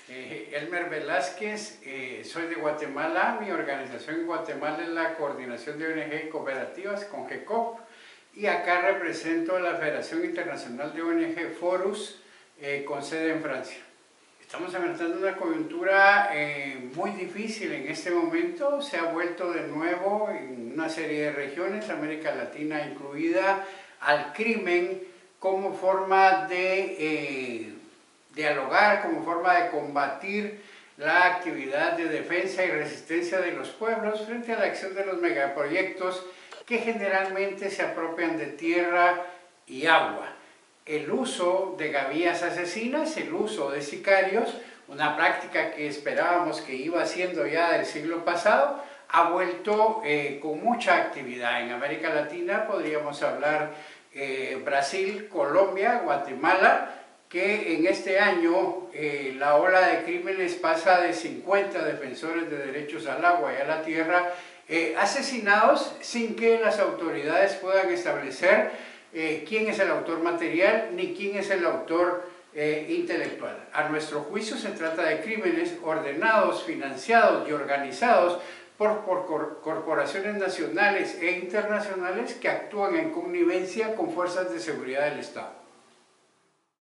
Elmer Velázquez, soy de Guatemala. Mi organización en Guatemala es la Coordinación de ONG y Cooperativas, CONGECOP, y acá represento a la Federación Internacional de ONG Forus, con sede en Francia. Estamos enfrentando una coyuntura muy difícil en este momento. Se ha vuelto de nuevo en una serie de regiones, América Latina incluida, al crimen como forma de dialogar, como forma de combatir la actividad de defensa y resistencia de los pueblos frente a la acción de los megaproyectos que generalmente se apropian de tierra y agua. El uso de gavillas asesinas, el uso de sicarios, una práctica que esperábamos que iba siendo ya del siglo pasado, ha vuelto con mucha actividad. En América Latina podríamos hablar Brasil, Colombia, Guatemala, que en este año la ola de crímenes pasa de 50 defensores de derechos al agua y a la tierra asesinados sin que las autoridades puedan establecer quién es el autor material ni quién es el autor intelectual. A nuestro juicio se trata de crímenes ordenados, financiados y organizados por corporaciones nacionales e internacionales que actúan en connivencia con fuerzas de seguridad del Estado.